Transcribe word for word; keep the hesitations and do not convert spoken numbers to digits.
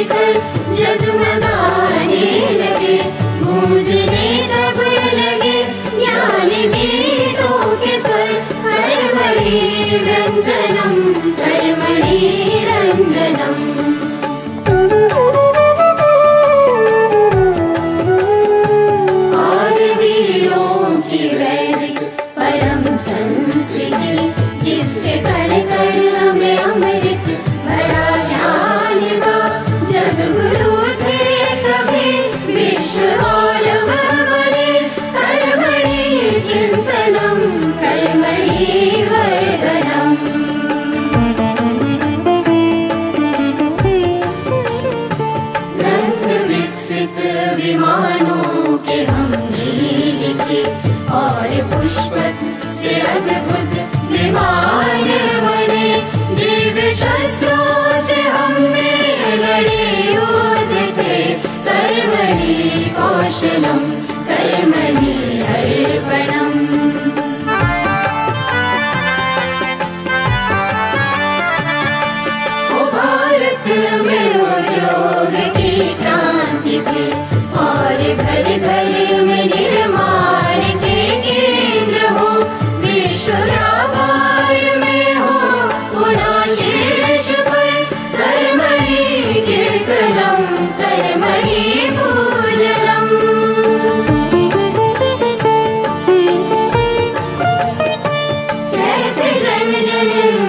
शिखर जगमगाने लगे, गूंजने तब लगे ज्ञान गीतों के स्वर। कर्मणि रंजनम कर्मणि रंजनम। और वीरों की वैदिक परम संस्कृति, जिसके कण कण में अमृत भरा ज्ञान का। जग गुरु थे कभी विश्व गौरव बने, कर्मणि चिंतनम कर्मणि वर्धनम। ग्रंथ विकसित विमानों के हमने लिखे, और पुष्पक से अद्भुत विमान बने। दिव्य शस्त्रों से हमने लड़े युद्ध थे, कर्मणि कौशलम कर्मणि अर्पणम। ओ भारत में उद्योग की क्रांति थी, और घर घर में निर्माण के केंद्र हो। विश्व व्यापार में हो पुनः शीर्ष पर, कर्मणि कीर्तनम कर्मणि पूजनम। कैसे जन जन